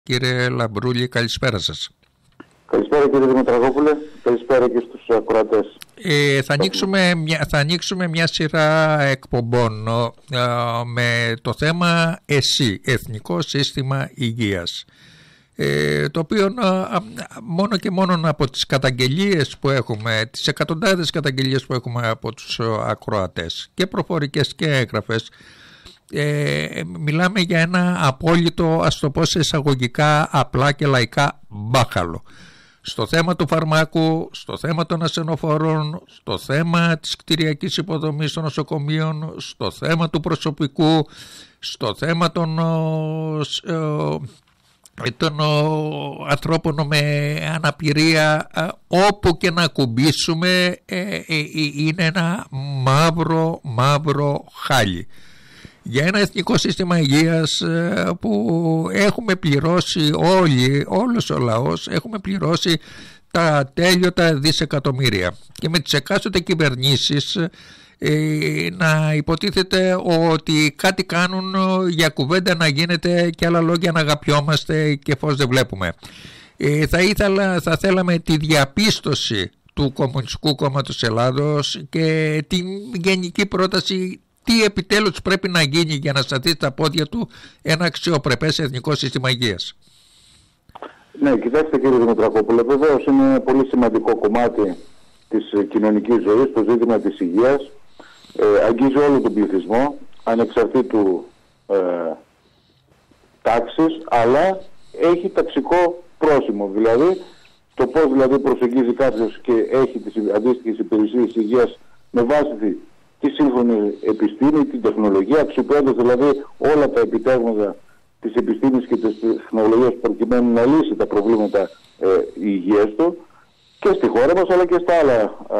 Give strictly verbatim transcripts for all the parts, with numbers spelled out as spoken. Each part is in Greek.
Κύριε Λαμπρούλη, καλησπέρα σας. Καλησπέρα κύριε Δημητρακόπουλε, καλησπέρα και στους ακροατές. Ε, θα, ανοίξουμε μια, θα ανοίξουμε μια σειρά εκπομπών ε, με το θέμα ΕΣΥ, Εθνικό Σύστημα Υγείας. Ε, το οποίο ε, μόνο και μόνο από τις καταγγελίες που έχουμε, τις εκατοντάδες καταγγελίες που έχουμε από τους ακροατές και προφορικές και έγγραφες, Ε, μιλάμε για ένα απόλυτο, ας το πω σε εισαγωγικά απλά και λαϊκά, μπάχαλο στο θέμα του φαρμάκου, στο θέμα των ασθενοφόρων, στο θέμα της κτηριακής υποδομής των νοσοκομείων, στο θέμα του προσωπικού, στο θέμα των, των ανθρώπων με αναπηρία. Όπου και να κουμπίσουμε είναι ένα μαύρο μαύρο χάλι για ένα εθνικό σύστημα υγείας που έχουμε πληρώσει όλοι, όλος ο λαός, έχουμε πληρώσει τα τέλειωτα δισεκατομμύρια και με τις εκάστοτε κυβερνήσεις ε, να υποτίθεται ότι κάτι κάνουν για κουβέντα να γίνεται και άλλα λόγια να αγαπιόμαστε και φως δεν βλέπουμε. Ε, θα, ήθελα, θα θέλαμε τη διαπίστωση του Κομμουνιστικού Κόμματος Ελλάδος και την γενική πρόταση τι επιτέλους πρέπει να γίνει για να σταθεί στα πόδια του ένα αξιοπρεπές εθνικό σύστημα υγείας. Ναι, κοιτάξτε κύριε Δημητρακόπουλε, βεβαίως είναι πολύ σημαντικό κομμάτι της κοινωνικής ζωής, το ζήτημα της υγείας. Ε, αγγίζει όλο τον πληθυσμό, ανεξαρτήτου ε, τάξης, αλλά έχει ταξικό πρόσημο. Δηλαδή, το πώς δηλαδή προσεγγίζει κάποιος και έχει τις αντίστοιχες υπηρεσίες υγείας με βάση τη σύγχρονη επιστήμη, την τεχνολογία, αξιοποιώντας δηλαδή όλα τα επιτεύγματα της επιστήμης και της τεχνολογίας προκειμένου να λύσει τα προβλήματα ε, υγείας του και στη χώρα μας αλλά και στα άλλα α,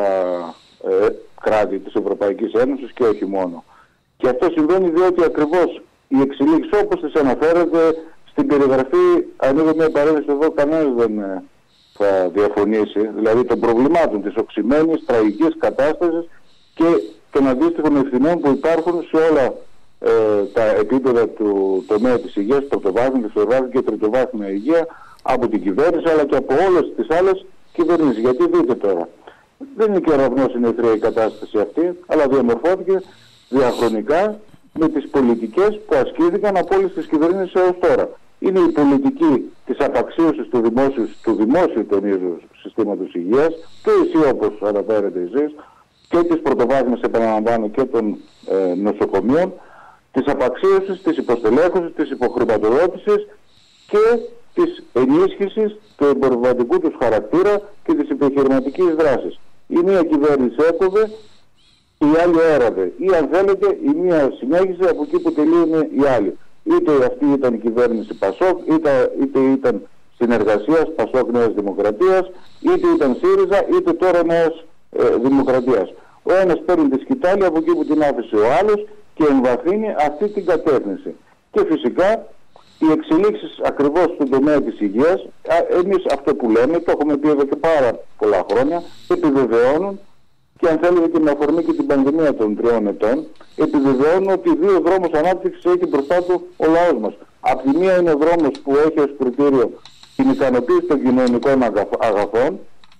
ε, κράτη της Ευρωπαϊκής Ένωσης και όχι μόνο. Και αυτό συμβαίνει διότι ακριβώς οι εξελίξεις όπως τις αναφέρεται στην περιγραφή, ανοίγω μια παρένθεση εδώ, κανένας δεν ε, θα διαφωνήσει, δηλαδή των προβλημάτων της οξυμένης, τραγικής κατάστασης και των αντίστοιχων ευθυνών που υπάρχουν σε όλα ε, τα επίπεδα του τομέα της υγείας, πρωτοβάθμια, δευτεροβάθμια και τριτοβάθμια υγεία, από την κυβέρνηση αλλά και από όλες τις άλλες κυβερνήσεις. Γιατί δείτε τώρα, δεν είναι και ραυνός συνεθρία η κατάσταση αυτή, αλλά διαμορφώθηκε διαχρονικά με τις πολιτικές που ασκήθηκαν από όλες τις κυβερνήσεις έως τώρα. Είναι η πολιτική της απαξίωσης του δημόσιου, του δημόσιου τονίζω συστήματος υγείας, του ΕΣΥ όπως αναφέρετε εσείς, και της πρωτοβάθμιας, επαναλαμβάνω, και των ε, νοσοκομείων, της απαξίωσης, της υποστελέχωσης, της υποχρηματοδότησης και της ενίσχυσης του εμπορευματικού τους χαρακτήρα και της επιχειρηματικής δράσης. Η μία κυβέρνηση έκοβε, η άλλη έραβε. Ή αν θέλετε, η μία συνέχισε από εκεί που τελείωνε η άλλη. Είτε αυτή ήταν η κυβέρνηση Πασόκ, είτε, είτε ήταν συνεργασίας Πασόκ Νέας Δημοκρατίας, είτε ήταν ΣΥΡΙΖΑ, είτε τώρα Νέας ε, Δημοκρατίας. Ο ένας παίρνει τη σκητάλη από εκεί που την άφησε ο άλλος και εμβαθύνει αυτή την κατεύθυνση. Και φυσικά οι εξελίξεις ακριβώς στον τομέα της υγείας, εμείς αυτό που λέμε, το έχουμε πει εδώ και πάρα πολλά χρόνια, επιβεβαιώνουν και αν θέλετε και με αφορμή και την πανδημία των τριών ετών, επιβεβαιώνουν ότι δύο δρόμους ανάπτυξης έχει μπροστά του ο λαός μας. Απ' τη μία είναι ο δρόμος που έχει ως κριτήριο την ικανοποίηση των κοινωνικών αγαθών,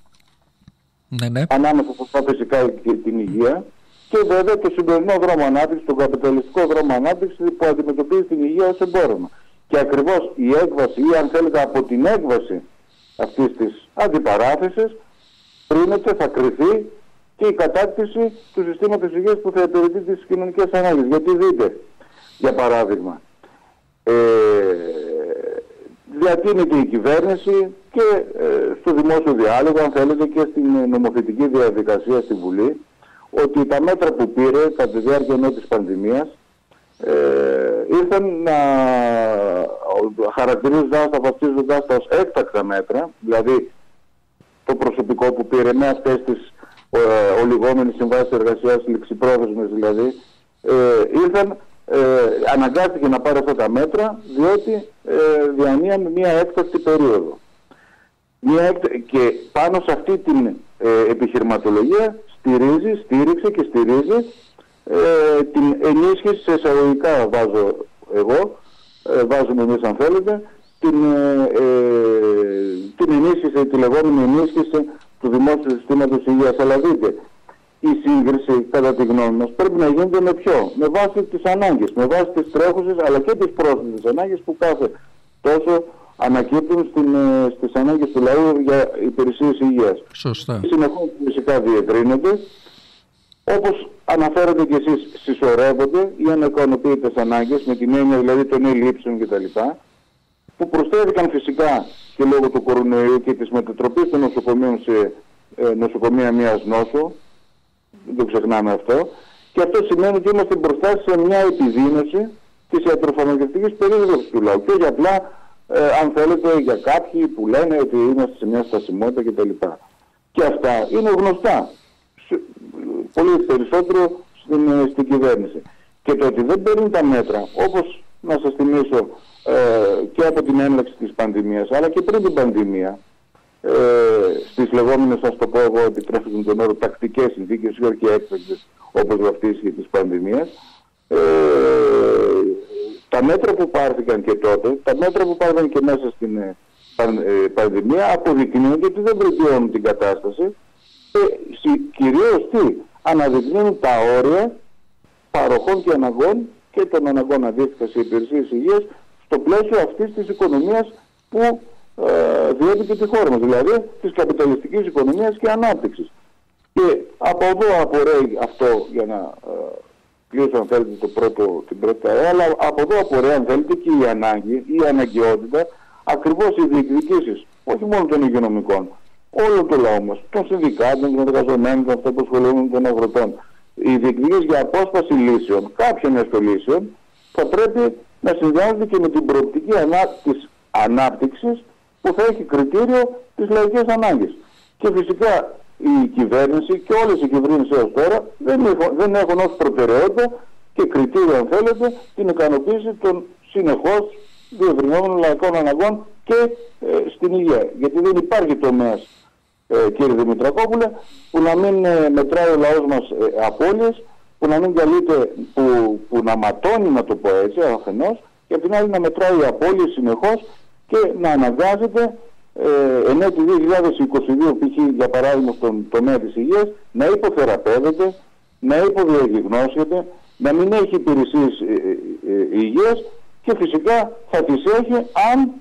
ναι, ναι. ανάμεσα σε αυτά φυσικά και την υγεία, και βέβαια το σημερινό δρόμο ανάπτυξης, τον καπιταλιστικό δρόμο ανάπτυξης που αντιμετωπίζει την υγεία ως εμπόρευμα. Και ακριβώς η έκβαση, ή αν θέλετε από την έκβαση αυτής της αντιπαράθεσης, πρίνεται, θα κριθεί και η κατάκτηση του συστήματος υγείας που θα υπηρετεί τις κοινωνικές ανάγκες. Γιατί δείτε, για παράδειγμα, ε, διατείνεται η κυβέρνηση και ε, στο δημόσιο διάλογο, αν θέλετε, και στην νομοθετική διαδικασία στη Βουλή, ότι τα μέτρα που πήρε κατά τη διάρκεια ενώ της πανδημίας ε, ήρθαν να χαρακτηρίζοντας, αποφασίζοντας τα ως έκτακτα μέτρα, δηλαδή το προσωπικό που πήρε με αυτές τις ε, ολιγόμενες συμβάσεις εργασίας, ληξιπρόθεσμες δηλαδή, ε, ήρθαν, ε, αναγκάστηκε να πάρει αυτά τα μέτρα διότι ε, διανύαν μια έκτακτη περίοδο. Μια έκτα... Και πάνω σε αυτή την ε, επιχειρηματολογία στηρίζει, στήριξε και στηρίζει ε, την ενίσχυση, σε εισαγωγικά βάζω εγώ, ε, βάζουμε εμείς αν θέλετε, την, ε, ε, την ενίσχυση, τη λεγόμενη ενίσχυση του δημόσιου συστήματος υγείας. Αλλά δείτε, η σύγκριση, κατά τη γνώμη μας, πρέπει να γίνεται με ποιο? Με βάση τις ανάγκες, με βάση τις τρέχουσες αλλά και τις πρόσθετες ανάγκες που κάθε τόσο ανακύπτουν στην, στις ανάγκες του λαού για υπηρεσίες υγείας. Σωστά. Συνεχώς φυσικά διευρύνονται, όπως αναφέρατε και εσείς, συσσωρεύονται οι ανακονοποιητές ανάγκες, με την έννοια δηλαδή των ελλείψεων κτλ. Που προσθέθηκαν φυσικά και λόγω του κορονοϊού και της μετατροπής των νοσοκομείων σε ε, νοσοκομεία μιας νόσου. Δεν το ξεχνάμε αυτό. Και αυτό σημαίνει ότι είμαστε μπροστά σε μια επιδείνωση της ιατροφαρμακευτικής περίοδος του λαού. Και όχι απλά, ε, αν θέλετε, για κάποιοι που λένε ότι είμαστε σε μια στασιμότητα κτλ. Και αυτά είναι γνωστά. Πολύ περισσότερο στην, στην κυβέρνηση. Και το ότι δεν παίρνουν τα μέτρα, όπως να σας θυμίσω ε, και από την έναρξη της πανδημίας, αλλά και πριν την πανδημία, ε, στις λεγόμενες, ας το πω εγώ, επιτρέφουν τον όρο τακτικές συνθήκες ή όχι έκτακτες, όπως βαφτίστηκε της πανδημίας, ε, τα μέτρα που πάρθηκαν και τότε, τα μέτρα που πάρθηκαν και μέσα στην ε, πανδημία, αποδεικνύουν ότι δεν βελτιώνουν την κατάσταση και κυρίως τι, αναδεικνύουν τα όρια παροχών και αναγκών και των αναγκών αντίστοιχα σε υπηρεσίες υγείας στο πλαίσιο αυτής της οικονομίας που ε, διέπει και τη χώρα μας, δηλαδή της καπιταλιστικής οικονομίας και ανάπτυξης. Και από εδώ απορρέει αυτό, για να ε, κλείσω αν θέλετε το πρώτο, την πρώτη ταρέα, αλλά από εδώ απορρέει αν θέλετε και η ανάγκη, η αναγκαιότητα, ακριβώς οι διεκδικήσεις, όχι μόνο των υγειονομικών, όλο το λαό μας, των συνδικάτων, των εργαζομένων, των αυτοαπασχολούμενων, των αγροτών. Οι διεκδικήσεις για απόσπαση λύσεων, κάποιων έστω λύσεων, θα πρέπει να συνδυάζονται και με την προοπτική ανά, της ανάπτυξης που θα έχει κριτήριο τις λαϊκές ανάγκες. Και φυσικά η κυβέρνηση και όλες οι κυβερνήσεις έως τώρα δεν έχουν, δεν έχουν ως προτεραιότητα και κριτήριο, αν θέλετε, την ικανοποίηση των συνεχώς διευρυνόμενων λαϊκών αναγκών και ε, στην υγεία. Γιατί δεν υπάρχει τομέας, ε, κύριε Δημητρακόπουλε, που να μην ε, μετράει ο λαός μας ε, απώλειες, που να μην καλείται, που, που να ματώνει, να το πω έτσι, αφενός, και απ' την άλλη να μετράει απώλειες συνεχώς και να αναγκάζεται ε, εν έτη δύο χιλιάδες είκοσι δύο π.χ. για παράδειγμα στον τομέα της υγείας να υποθεραπεύεται, να υποδιαγνώσεται, να μην έχει υπηρεσίες ε, ε, ε, υγείας και φυσικά θα τις έχει αν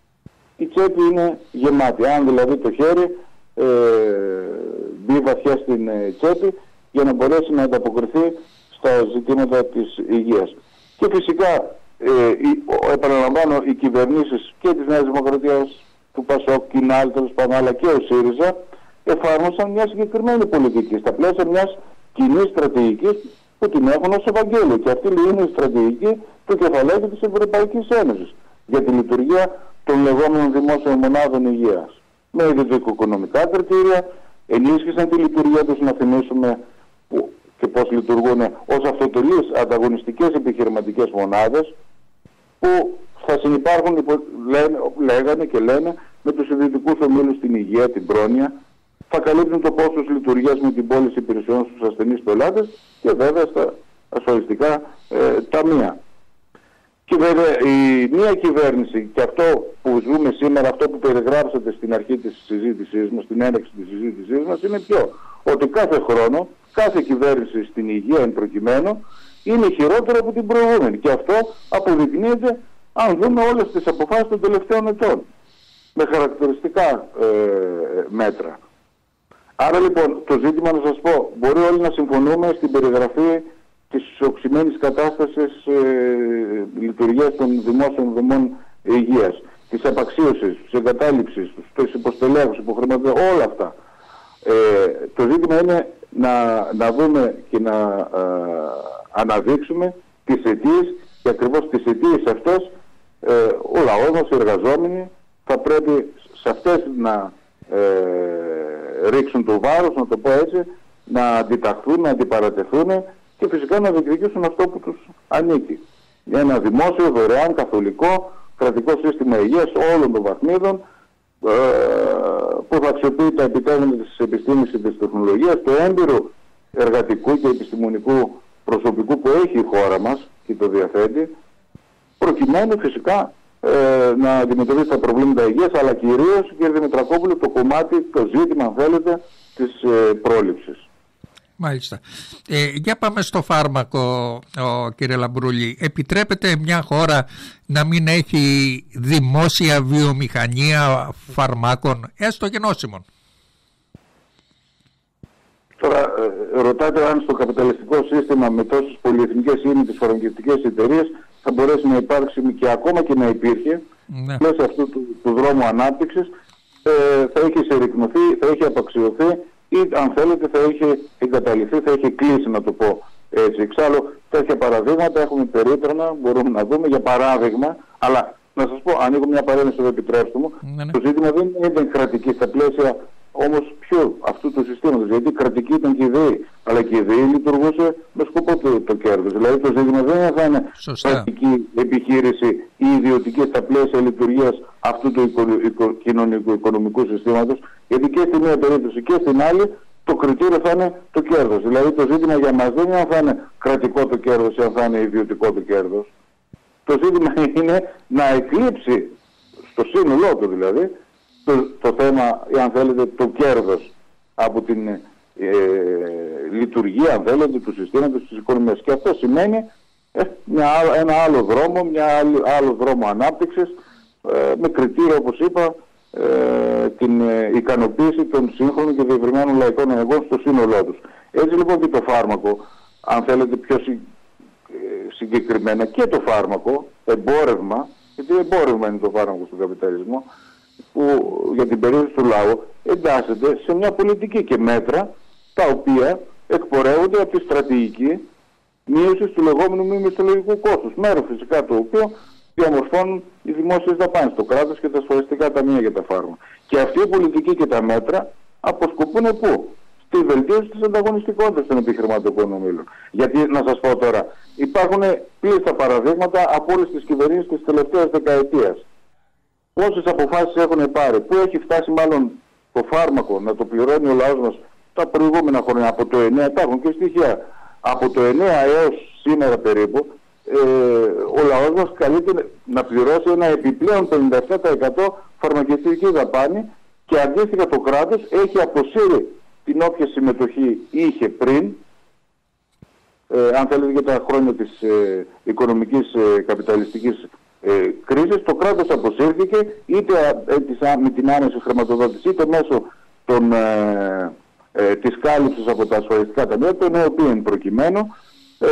η τσέπη είναι γεμάτη, αν δηλαδή το χέρι ε, μπει βαθιά στην ε, τσέπη για να μπορέσει να ανταποκριθεί στα ζητήματα της υγείας. Και φυσικά, ε, η, ο, επαναλαμβάνω, οι κυβερνήσεις και της Νέας Δημοκρατίας, του ΠΑΣΟΚ, Κινάλ, τέλος πάντων, αλλά και ο ΣΥΡΙΖΑ, εφάρμοσαν μια συγκεκριμένη πολιτική στα πλαίσια μιας κοινής στρατηγικής που την έχουν ως Ευαγγέλιο. Και αυτή είναι η στρατηγική του κεφαλαίου της Ευρωπαϊκής Ένωσης για τη λειτουργία των λεγόμενων δημόσιων μονάδων υγείας. Με ιδιωτικο-οικονομικά κριτήρια, ενίσχυσαν τη λειτουργία τους, να θυμίσουμε που, και πώς λειτουργούν ως αυτοτελείς ανταγωνιστικές επιχειρηματικές μονάδες που θα συνυπάρχουν, λένε, λέγανε και λένε, με τους ιδιωτικούς ομίλους στην υγεία, την πρόνοια, θα καλύπτουν το κόστος λειτουργίας με την πώληση υπηρεσιών στους ασθενείς πελάτες και βέβαια στα ασφαλιστικά ε, ταμεία. Και βέβαια η μία κυβέρνηση, και αυτό που ζούμε σήμερα, αυτό που περιγράψατε στην αρχή της συζήτησής μας, στην έναρξη της συζήτησής μας, είναι ποιο? Ότι κάθε χρόνο, κάθε κυβέρνηση στην υγεία εν προκειμένου είναι χειρότερο από την προηγούμενη. Και αυτό αποδεικνύεται αν δούμε όλες τις αποφάσεις των τελευταίων ετών, με χαρακτηριστικά ε, μέτρα. Άρα λοιπόν το ζήτημα, να σας πω, μπορεί όλοι να συμφωνούμε στην περιγραφή της οξυμένης κατάστασης ε, λειτουργίας των δημόσιων δομών υγείας, της απαξίωσης, της εγκατάλειψης, της υποστελέχους, υποχρηματικών, όλα αυτά. Ε, το ζήτημα είναι να, να δούμε και να ε, αναδείξουμε τις αιτίες, και ακριβώς τις αιτίες αυτές ε, ο λαός μας, οι εργαζόμενοι, θα πρέπει σε αυτές να ε, ρίξουν το βάρος, να το πω έτσι, να αντιταχθούν, να αντιπαρατεθούν και φυσικά να διεκδικήσουν αυτό που τους ανήκει. Για ένα δημόσιο, δωρεάν, καθολικό, κρατικό σύστημα υγείας όλων των βαθμίδων, ε, που θα αξιοποιεί τα επιτεύγματα της επιστήμης και της τεχνολογίας, το έμπειρο εργατικού και επιστημονικού προσωπικού που έχει η χώρα μας και το διαθέτει, προκειμένου φυσικά ε, να αντιμετωπίσει τα προβλήματα υγείας, αλλά κυρίως, κύριε Δημητρακόπουλο, το κομμάτι, το ζήτημα, αν θέλετε, της ε, πρόληψης. Μάλιστα. Ε, για πάμε στο φάρμακο, ο, κύριε Λαμπρούλη. Επιτρέπεται μια χώρα να μην έχει δημόσια βιομηχανία φαρμάκων, έστω γενώσιμων? Τώρα, ε, ρωτάτε αν στο καπιταλιστικό σύστημα με τόσες πολυεθνικές ή τις φαρμακευτικές εταιρείες θα μπορέσει να υπάρξει, και ακόμα και να υπήρχε, ναι, μέσα αυτού του, του δρόμου ανάπτυξης, ε, θα έχει συρρυκνωθεί, θα έχει απαξιωθεί ή, αν θέλετε, θα είχε εγκαταλειφθεί, θα είχε κλείσει, να το πω έτσι. Εξάλλου, τέτοια παραδείγματα έχουμε περίπτωνα, μπορούμε να δούμε, για παράδειγμα, αλλά να σας πω, ανοίγω μια παρένθεση εδώ, επιτρέψτε μου, ναι, ναι. Το ζήτημα δεν είναι κρατική στα πλαίσια όμως πιο αυτού του συστήματος, γιατί κρατική ήταν και η ΔΕΗ, αλλά και η ΔΕΗ λειτουργούσε με σκοπό το, το κέρδος. Δηλαδή το ζήτημα δεν θα είναι κρατική επιχείρηση ή ιδιωτική στα πλαίσια λειτουργίας αυτού του οικο, οικο, κοινωνικού οικονομικού συστήματος, γιατί και στη μία περίπτωση και στην άλλη το κριτήριο θα είναι το κέρδος. Δηλαδή το ζήτημα για μας δεν είναι αν θα είναι κρατικό το κέρδος ή αν θα είναι ιδιωτικό το κέρδος. Το ζήτημα είναι να εκλείψει στο σύνολό του, δηλαδή, Το, το θέμα, αν θέλετε, το κέρδος από την ε, λειτουργία, αν θέλετε, του συστήματος της οικονομίας. Και αυτό σημαίνει ε, μια, ένα άλλο δρόμο, μια άλλη, άλλο δρόμο ανάπτυξης, ε, με κριτήριο, όπως είπα, ε, την ε, ικανοποίηση των σύγχρονων και διευρυμένων λαϊκών αναγκών στο σύνολό τους. Έτσι λοιπόν και το φάρμακο, αν θέλετε πιο συ, ε, συγκεκριμένα, και το φάρμακο, εμπόρευμα, γιατί εμπόρευμα είναι το φάρμακο στον καπιταλισμό, που για την περίοδο του λαού εντάσσεται σε μια πολιτική και μέτρα τα οποία εκπορεύονται από τη στρατηγική μείωση του λεγόμενου μη μισθολογικού κόστους, μέρος φυσικά το οποίο διαμορφώνουν οι δημόσιες δαπάνες, το κράτος και τα ασφαλιστικά ταμεία για τα φάρμακα. Και αυτή η πολιτική και τα μέτρα αποσκοπούν πού? Στη βελτίωση της ανταγωνιστικότητας των επιχειρηματικών ομίλων. Γιατί, να σας πω τώρα, υπάρχουν πλήστα παραδείγματα από όλες τις κυβερνήσεις της τελευταίας δεκαετίας. Πόσες αποφάσεις έχουν πάρει, πού έχει φτάσει μάλλον το φάρμακο να το πληρώνει ο λαός μας τα προηγούμενα χρόνια, από το εννέα, υπάρχουν και στοιχεία, από το εννέα έως σήμερα περίπου, ε, ο λαός μας καλείται να πληρώσει ένα επιπλέον πενήντα επτά τοις εκατό φαρμακευτική δαπάνη, και αντίστοιχα το κράτος έχει αποσύρει την όποια συμμετοχή είχε πριν, ε, αν θέλετε, για τα χρόνια της ε, οικονομικής ε, καπιταλιστικής Ε, κρίσης. Το κράτος αποσύρθηκε είτε ε, με την άμεση χρηματοδότηση, είτε μέσω των, ε, ε, της κάλυψης από τα ασφαλιστικά ταμεία, των οποίων προκειμένου ε,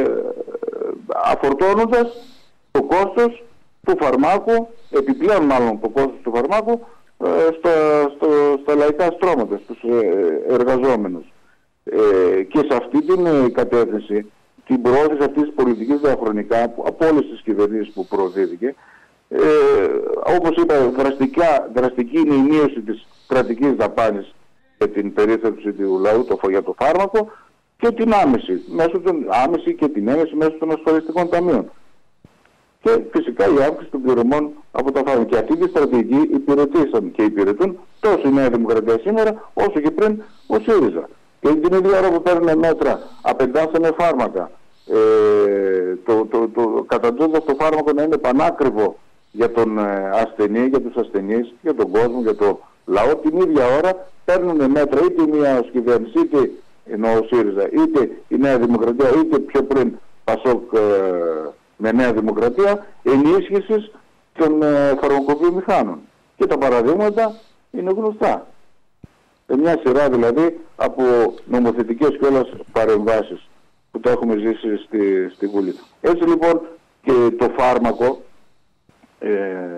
αφορτώνοντας το κόστος του φαρμάκου, επιπλέον μάλλον το κόστος του φαρμάκου ε, στα, στο, στα λαϊκά στρώματα, στους ε, εργαζόμενους. Ε, και σε αυτή την κατεύθυνση, την προώθηση αυτής της πολιτικής διαχρονικά από όλες τις κυβερνήσεις που προωθήθηκε, ε, όπως είπα, δραστικά, δραστική είναι η μείωση της κρατικής δαπάνης για την περίθαλψη του λαού το, για το φάρμακο, και την άμεση, μέσω των, άμεση και την έμεση μέσω των ασφαλιστικών ταμείων. Και φυσικά η αύξηση των πληρωμών από τα φάρμακα. Και αυτή τη στρατηγική υπηρετήσαν και υπηρετούν τόσο η Νέα Δημοκρατία σήμερα, όσο και πριν ο ΣΥΡΙΖΑ. Και την ίδια ώρα που παίρνουν μέτρα, απεντάσσανε φάρμακα, ε, το, το, το, καταντώντας το φάρμακο να είναι πανάκριβο για τον ε, ασθενή, για τους ασθενείς, για τον κόσμο, για το λαό, την ίδια ώρα παίρνουν μέτρα είτε η μία ως κυβέρνηση, είτε ενώ ο ΣΥΡΙΖΑ, είτε η Νέα Δημοκρατία, είτε πιο πριν ΠΑΣΟΚ ε, με Νέα Δημοκρατία, ενίσχυσης των ε, φαρμακοβιομηχάνων. Και τα παραδείγματα είναι γνωστά. Ε, μια σειρά δηλαδή από νομοθετικές και όλες παρεμβάσεις που τα έχουμε ζήσει στη, στη Βουλή. Έτσι λοιπόν και το φάρμακο, ε,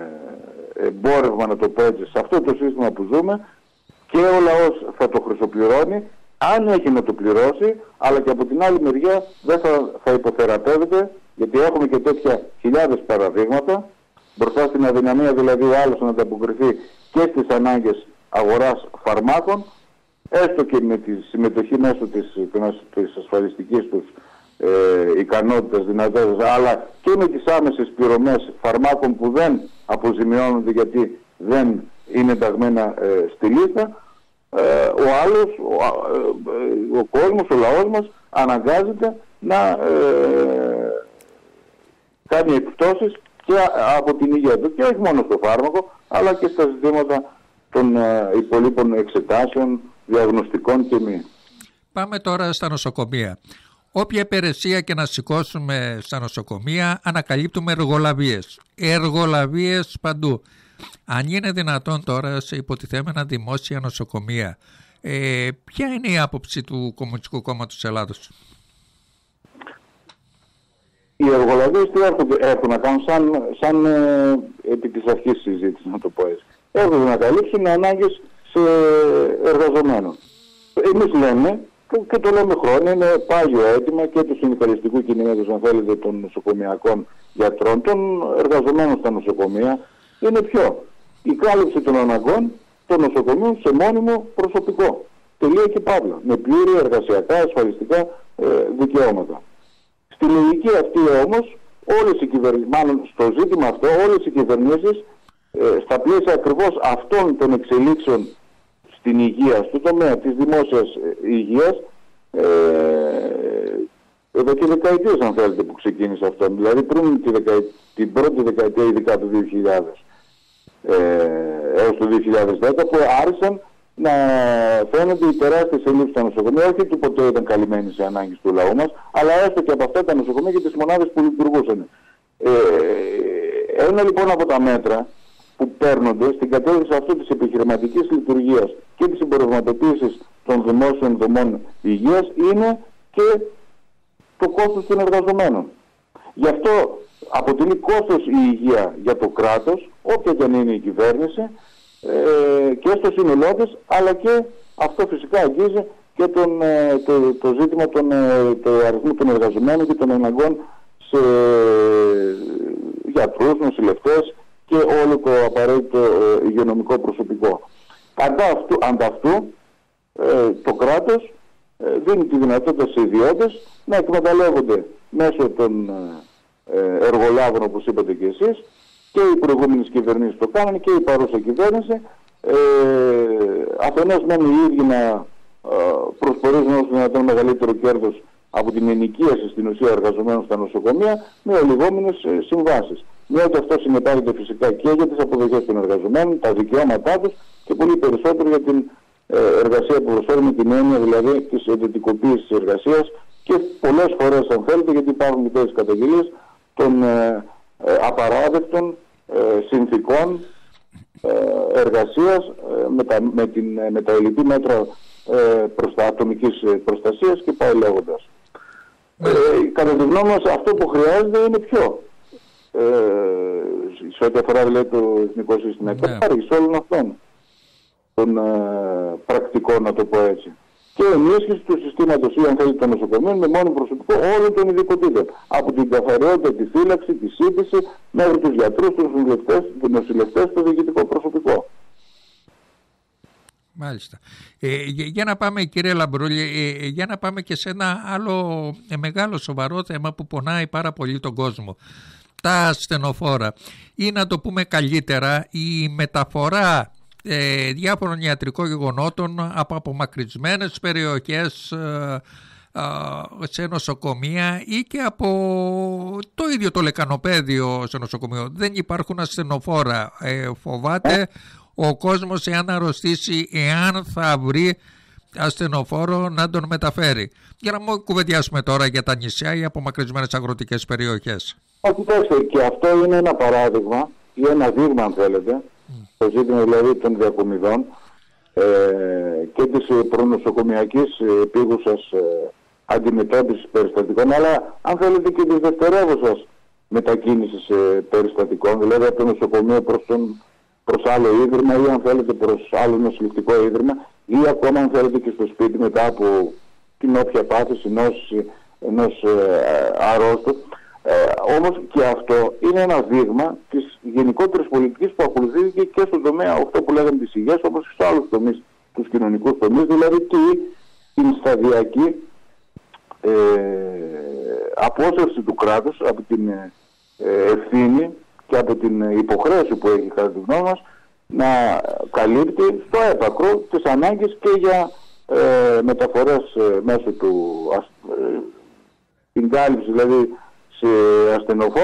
εμπόρευμα να το πω έτσι, σε αυτό το σύστημα που ζούμε, και ο λαός θα το χρυσοπληρώνει, αν έχει να το πληρώσει, αλλά και από την άλλη μεριά δεν θα, θα υποθεραπεύεται, γιατί έχουμε και τέτοια χιλιάδες παραδείγματα, μπροστά στην αδυναμία δηλαδή ο άλλος να ανταποκριθεί και στις ανάγκες αγοράς φαρμάκων, έστω και με τη συμμετοχή μέσω της, της ασφαλιστικής τους ε, ικανότητας, δυνατότητας, αλλά και με τις άμεσες πληρωμές φαρμάκων που δεν αποζημιώνονται γιατί δεν είναι ενταγμένα ε, στη λίστα, ε, ο άλλος, ο, ε, ο κόσμος, ο λαός μας αναγκάζεται να ε, κάνει εκπτώσεις και και από την υγεία του, και όχι μόνο στο φάρμακο, αλλά και στα ζητήματα των υπολείπων εξετάσεων, διαγνωστικών και μη. Πάμε τώρα στα νοσοκομεία. Όποια υπηρεσία και να σηκώσουμε στα νοσοκομεία, ανακαλύπτουμε εργολαβίες. Εργολαβίες παντού. Αν είναι δυνατόν τώρα σε υποτιθέμενα δημόσια νοσοκομεία, ε, ποια είναι η άποψη του Κομμουνιστικού Κόμματος της Ελλάδος? Οι εργολαβίες τι έχουν να κάνουν, σαν, σαν ε, επί της αρχής συζήτηση, να το πω έτσι. Έχουν να καλύψουν ανάγκες σε εργαζομένων. Εμείς λέμε, και το λέμε χρόνια, είναι πάγιο αίτημα και του συνδικαλιστικού κινήματος, αν θέλετε, των νοσοκομιακών γιατρών, των εργαζομένων στα νοσοκομεία, είναι ποιο? Η κάλυψη των αναγκών των νοσοκομείων σε μόνιμο προσωπικό. Τελεία και παύλα. Με πλήρη εργασιακά, ασφαλιστικά ε, δικαιώματα. Στη λογική αυτή όμως, όλες οι κυβερνήσεις, μάλλον στο ζήτημα αυτό, όλες οι κυβερνήσεις, ε, στα πλαίσια ακριβώς αυτών των εξελίξεων στην υγεία, στο τομέα της δημόσιας υγείας, ε, εδώ και δεκαετίες, αν θέλετε, που ξεκίνησε αυτό, δηλαδή πριν τη δεκα, την πρώτη δεκαετία, ειδικά του δύο χιλιάδες ε, έως το δύο χιλιάδες δέκα, που άρχισαν να φαίνονται οι τεράστιες ελλείψεις στα νοσοκομεία, όχι ότι ποτέ ήταν καλυμμένοι σε ανάγκες του λαού μας, αλλά έστω και από αυτά τα νοσοκομεία και τις μονάδες που λειτουργούσαν. Ε, ένα λοιπόν από τα μέτρα που παίρνονται στην κατεύθυνση αυτού της επιχειρηματικής λειτουργίας και της εμπορευματοποίησης των δημόσιων δομών υγείας είναι και το κόστος των εργαζομένων. Γι' αυτό αποτελεί κόστος η υγεία για το κράτος, όποια και αν είναι η κυβέρνηση, ε, και στο σύνολό της, αλλά και αυτό φυσικά αγγίζει και τον, ε, το, το ζήτημα των ε, το αριθμού των εργαζομένων και των αναγκών σε γιατρούς, νοσηλευτές και όλο το απαραίτητο ε, υγειονομικό προσωπικό. Ανταυτού, ανταυτού ε, το κράτος ε, δίνει τη δυνατότητα σε ιδιώτες να εκμεταλλεύονται μέσω των ε, εργολάβων, όπως είπατε και εσείς, και οι προηγούμενες κυβερνήσεις το κάνανε και η παρούσα κυβέρνηση, ε, αφενός μένουν οι ίδιοι να ε, προσπορίζουν όσο δυνατόν μεγαλύτερο κέρδος από την ενοικίαση στην ουσία εργαζομένων στα νοσοκομεία με ολιγόμενες ε, συμβάσεις. Μια ότι αυτό συνεπάγεται φυσικά και για τις αποδοχές των εργαζομένων, τα δικαιώματά τους και πολύ περισσότερο για την ε, εργασία που προσφέρουμε, την έννοια δηλαδή της εντατικοποίησης της εργασίας και πολλές φορές, αν θέλετε, γιατί υπάρχουν και τέτοιες καταγγελίες των ε, ε, απαράδεκτων ε, συνθήκων ε, εργασίας ε, με, τα, με, την, με τα ελλειπή μέτρα ε, προς τα ατομικής προστασίας και πάει λέγοντας. Ε, κατά τη γνώμη μας αυτό που χρειάζεται είναι πιο ε, σε ό,τι αφορά δηλαδή, το εθνικό σύστημα εκπαίδευσης όλων αυτών των ε, πρακτικών, να το πω έτσι, και ενίσχυση του συστήματος ή αν θέλετε των νοσοκομείων με μόνο προσωπικό όλων των ειδικοτήτων, από την καθαριότητα, τη φύλαξη, τη σύντηση μέχρι τους γιατρούς, τους νοσηλευτές, τους νοσηλευτές, το διοικητικό προσωπικό. Μάλιστα. Ε, για, για να πάμε, κύριε Λαμπρούλη, ε, για να πάμε και σε ένα άλλο ε, μεγάλο σοβαρό θέμα που πονάει πάρα πολύ τον κόσμο. Τα ασθενοφόρα. Ή να το πούμε καλύτερα, η μεταφορά ε, διάφορων ιατρικών γεγονότων από απομακρυσμένες περιοχές ε, ε, σε νοσοκομεία ή και από το ίδιο το λεκανοπέδιο σε νοσοκομείο. Δεν υπάρχουν ασθενοφόρα. Ε, φοβάται ο κόσμος εάν αρρωστήσει, εάν θα βρει ασθενοφόρο να τον μεταφέρει. Για να μην κουβεντιάσουμε τώρα για τα νησιά ή απομακρυσμένες αγροτικές περιοχές. Κοιτάξτε, και αυτό είναι ένα παράδειγμα ή ένα δείγμα, αν θέλετε, mm. το ζήτημα δηλαδή των διακομιδών ε, και της προνοσοκομιακής επίγουσας ε, αντιμετώπισης περιστατικών, αλλά αν θέλετε και της δευτερεύουσας μετακίνησης ε, περιστατικών, δηλαδή από το νοσοκομείο προς, τον, προς άλλο ίδρυμα ή αν θέλετε προς άλλο νοσηλευτικό ίδρυμα ή ακόμα αν θέλετε και στο σπίτι μετά από την όποια πάθηση ενός, ενός ε, αρρώστου. Ε, όμως και αυτό είναι ένα δείγμα της γενικότερης πολιτικής που ακολουθήθηκε και στον τομέα αυτό που λέγαμε της υγείας, όπως και σε άλλους τομείς, τους κοινωνικούς τομείς, δηλαδή και την σταδιακή ε, απόσυρση του κράτους από την ε, ευθύνη και από την υποχρέωση που έχει κατά τη γνώμη μας να καλύπτει στο έπακρο τις ανάγκες και για ε, μεταφορές ε, μέσω του ε, την κάλυψη δηλαδή σε ασθενοφόρα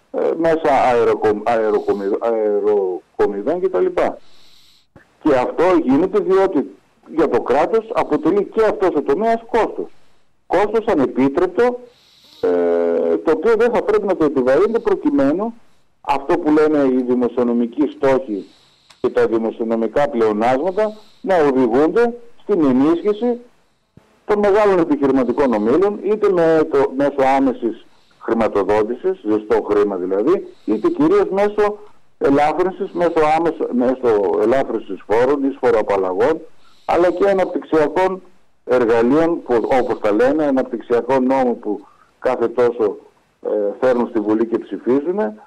ε, μέσα αεροκομ, αεροκομιδ, αεροκομιδών κτλ. Και αυτό γίνεται διότι για το κράτος αποτελεί και αυτός ο τομέας κόστος. Κόστος ανεπίτρεπτο, ε, το οποίο δεν θα πρέπει να το επιβαρύνεται προκειμένου αυτό που λένε οι δημοσιονομικοί στόχοι και τα δημοσιονομικά πλεονάσματα να οδηγούνται στην ενίσχυση των μεγάλων επιχειρηματικών ομίλων, είτε με το, μέσω άμεσης χρηματοδότησης, ζεστό χρήμα δηλαδή, είτε κυρίως μέσω ελάφρυνσης, μέσω, άμεσο, μέσω ελάφρυνσης φόρων, εισφοροαπαλλαγών, αλλά και αναπτυξιακών εργαλείων, που, όπως τα λένε, αναπτυξιακών νόμων που κάθε τόσο ε, φέρνουν στη Βουλή και ψηφίζουν, ε,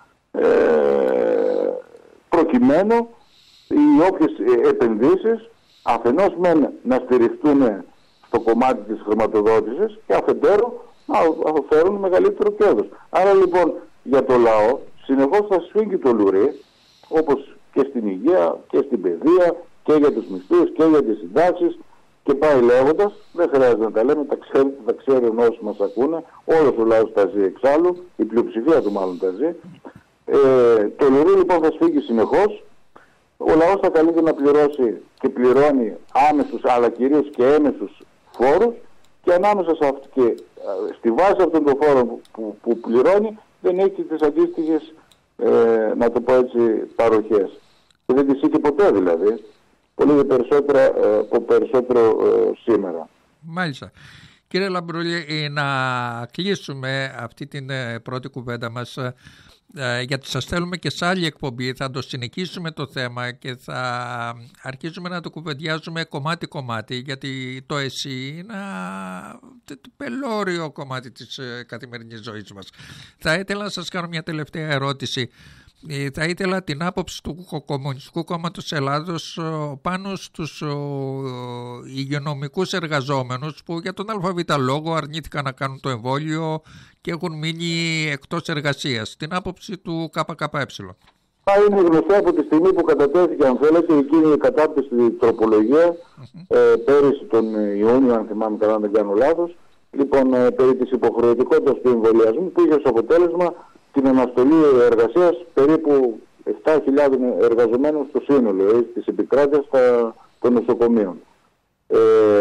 προκειμένου οι όποιες επενδύσεις αφενός μεν να στηριχτούν στο κομμάτι της χρηματοδότησης και αφεντέρου να φέρουν μεγαλύτερο κέρδος. Άρα λοιπόν για το λαό συνεχώς θα σφίγγει το λουρί, όπως και στην υγεία και στην παιδεία και για τους μισθούς και για τις συντάξεις και πάει λέγοντας, δεν χρειάζεται να τα λέμε, τα ξέρουν, τα ξέρουν όσοι μας ακούνε, όλος ο λαός τα ζει εξάλλου, η πλειοψηφία του μάλλον τα ζει. Ε, το λουρί λοιπόν θα σφίγγει συνεχώς, ο λαός θα καλείται να πληρώσει και πληρώνει άμεσους αλλά κυρίως και έμεσους φόρους και ανάμεσα σε αυτό και στη βάση αυτών των φόρων που, που, που πληρώνει δεν έχει τις αντίστοιχες, ε, να το πω έτσι, παροχές. Και δεν τις είχε ποτέ δηλαδή, πολύ περισσότερο, ε, περισσότερο ε, σήμερα. Μάλιστα. Κύριε Λαμπρούλη, να κλείσουμε αυτή την πρώτη κουβέντα μας, γιατί σας θέλουμε και σε άλλη εκπομπή, θα το συνεχίσουμε το θέμα και θα αρχίσουμε να το κουβεντιάζουμε κομμάτι-κομμάτι, γιατί το ΕΣΥ είναι το πελώριο κομμάτι της καθημερινής ζωής μας. Θα ήθελα να σας κάνω μια τελευταία ερώτηση. Θα ήθελα την άποψη του Κομμουνιστικού Κόμματος Ελλάδος πάνω στους υγειονομικούς εργαζόμενους που για τον ΑΒ λόγο αρνήθηκαν να κάνουν το εμβόλιο και έχουν μείνει εκτός εργασίας. Την άποψη του ΚΚΕ. Είναι γνωστό από τη στιγμή που κατατέθηκε, αν θέλετε, εκείνη η κατάπτυστη τροπολογία mm-hmm. ε, πέρυσι τον Ιούνιο, αν θυμάμαι καλά, δεν κάνω λάθος, λοιπόν, ε, περί της υποχρεωτικότητας του εμβολιασμού που είχε ως αποτέλεσμα την αναστολή εργασίας περίπου επτά χιλιάδες εργαζομένων στο σύνολο ε, της επικράτειας των νοσοκομείων. Ε,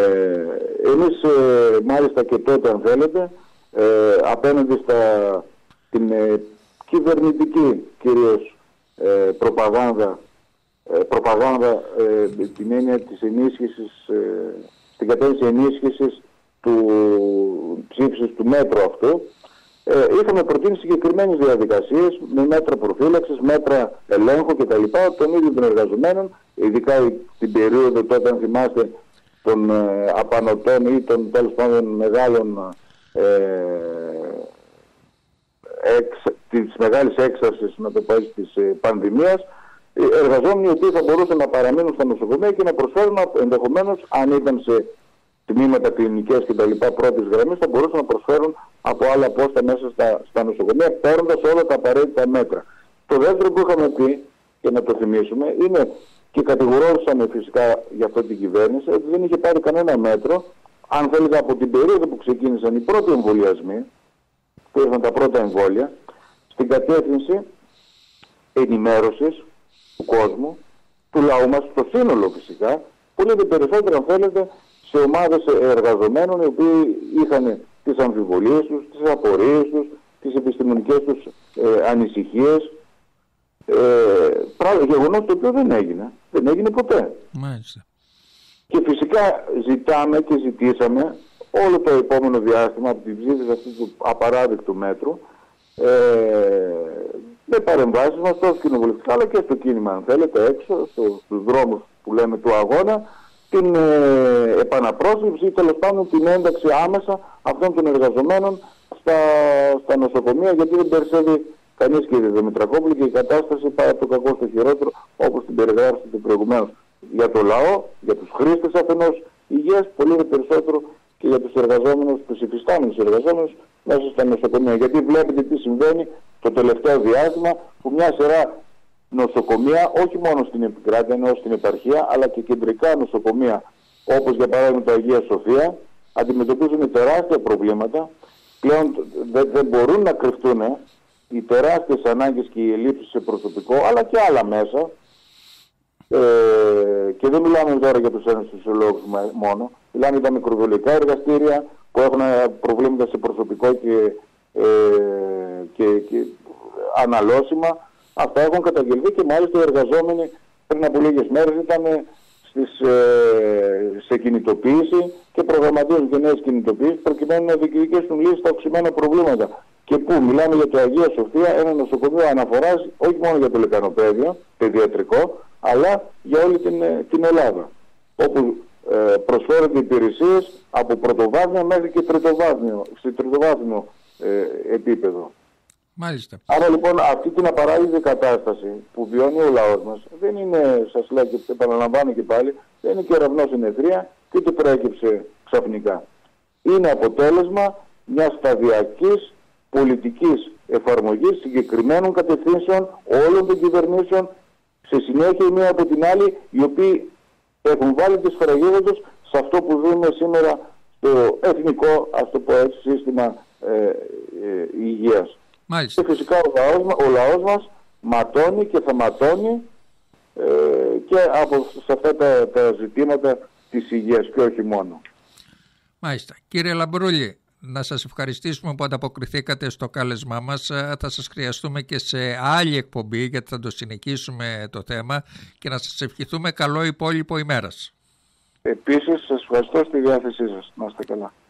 εμείς ε, μάλιστα και τότε, αν θέλετε, ε, απέναντι στα την ε, κυβερνητική κυρίως ε, προπαγάνδα, ε, προπαγάνδα ε, την έννοια της ενίσχυσης, ε, στην κατεύθυνση ενίσχυσης του ψήφισης του μέτρου αυτού, Ε, είχαμε προτείνει συγκεκριμένες διαδικασίες με μέτρα προφύλαξης, μέτρα ελέγχου κτλ. Των ίδιων των εργαζομένων, ειδικά την περίοδο τότε, αν θυμάστε, των ε, απανωτών ή των τέλος πάντων μεγάλων ε, εξ, της μεγάλης έξαρσης, να το πω έτσι, της ε, πανδημίας, εργαζόμενοι οι οποίοι θα μπορούσαν να παραμείνουν στα νοσοκομεία και να προσφέρουν ενδεχομένως, αν ήταν σε τμήματα κλινικές και τα λοιπά πρώτης γραμμής, θα μπορούσαν να προσφέρουν από άλλα πόστα μέσα στα, στα νοσοκομεία, παίρνοντας όλα τα απαραίτητα μέτρα. Το δεύτερο που είχαμε πει, και να το θυμίσουμε, είναι και κατηγορούσαμε φυσικά για αυτή την κυβέρνηση, ότι δεν είχε πάρει κανένα μέτρο, αν θέλετε, από την περίοδο που ξεκίνησαν οι πρώτοι εμβολιασμοί, που ήρθαν τα πρώτα εμβόλια, στην κατεύθυνση ενημέρωσης του κόσμου, του λαού μας, στο σύνολο φυσικά, πολύ δε περισσότερο, αν θέλετε, σε ομάδες εργαζομένων οι οποίοι είχαν τις αμφιβολίες τους, τις απορίες τους, τις επιστημονικές τους ε, ανησυχίες. Ε, πράγμα, γεγονός το οποίο δεν έγινε. Δεν έγινε ποτέ. Μάλιστα. Και φυσικά ζητάμε και ζητήσαμε όλο το επόμενο διάστημα από την ψήφιση αυτού του απαράδεκτου μέτρου, ε, με παρεμβάσεις μας τόσο κοινοβουλευτικά αλλά και στο κίνημα, αν θέλετε, έξω, στο, στους δρόμους που λέμε του αγώνα, την ε, επαναπρόσληψη ή τέλος πάντων την ένταξη άμεσα αυτών των εργαζομένων στα, στα νοσοκομεία, γιατί δεν περισσεύει κανείς, κύριε Δημητρακόπουλο, και η κατάσταση πάει από το κακό στο χειρότερο, όπως την περιγράψατε προηγουμένως, για το λαό, για τους χρήστες αφενός υγείας, πολύ περισσότερο και για τους εργαζόμενους, τους υφιστάμενους εργαζόμενους μέσα στα νοσοκομεία. Γιατί βλέπετε τι συμβαίνει το τελευταίο διάστημα, που μια σειρά νοσοκομεία, όχι μόνο στην επικράτεια, ενώ στην επαρχία, αλλά και κεντρικά νοσοκομεία, όπως για παράδειγμα το Αγία Σοφία, αντιμετωπίζουν τεράστια προβλήματα. Πλέον δεν, δεν μπορούν να κρυφτούν οι τεράστιες ανάγκες και οι ελλείψεις σε προσωπικό, αλλά και άλλα μέσα, ε, και δεν μιλάμε τώρα για τους αναισθησιολόγους μόνο, μιλάμε για τα μικροβιολογικά εργαστήρια που έχουν προβλήματα σε προσωπικό και, ε, και, και αναλώσιμα. Αυτά έχουν καταγγελθεί και μάλιστα οι εργαζόμενοι πριν από λίγες μέρες ήταν στις, ε, σε κινητοποίηση και προγραμματίζουν και νέες κινητοποίησεις προκειμένου να διεκδικήσουν λύσεις στα οξυμένα προβλήματα. Και πού μιλάμε για το Αγία Σοφία, ένα νοσοκομείο αναφοράς όχι μόνο για το λεκανοπαίδιο, παιδιατρικό, αλλά για όλη την, την Ελλάδα, όπου ε, προσφέρονται υπηρεσίες από πρωτοβάθμιο μέχρι και τριτοβάθμιο, σε τριτοβάθμιο ε, επίπεδο. Μάλιστα. Άρα λοιπόν αυτή την απαράδεκτη κατάσταση που βιώνει ο λαός μας δεν είναι, σας λέω και επαναλαμβάνω και πάλι, δεν είναι κεραυνό συνεδρία και ούτε προέκυψε ξαφνικά. Είναι αποτέλεσμα μιας σταδιακής πολιτικής εφαρμογής συγκεκριμένων κατευθύνσεων όλων των κυβερνήσεων, σε συνέχεια η μία από την άλλη, οι οποίοι έχουν βάλει τις σφραγίδες τους σε αυτό που δούμε σήμερα στο εθνικό, ας το πω έτσι, σύστημα ε, ε, υγείας. Μάλιστα. Και φυσικά ο λαός, ο λαός μας ματώνει και θα ματώνει ε, και από σε αυτά τα, τα ζητήματα της υγείας και όχι μόνο. Μάλιστα. Κύριε Λαμπρούλη, να σας ευχαριστήσουμε που ανταποκριθήκατε στο κάλεσμά μας. Θα σας χρειαστούμε και σε άλλη εκπομπή γιατί θα το συνεχίσουμε το θέμα και να σας ευχηθούμε καλό υπόλοιπο ημέρας. Επίσης σας ευχαριστώ στη διάθεσή σας. Να είστε καλά.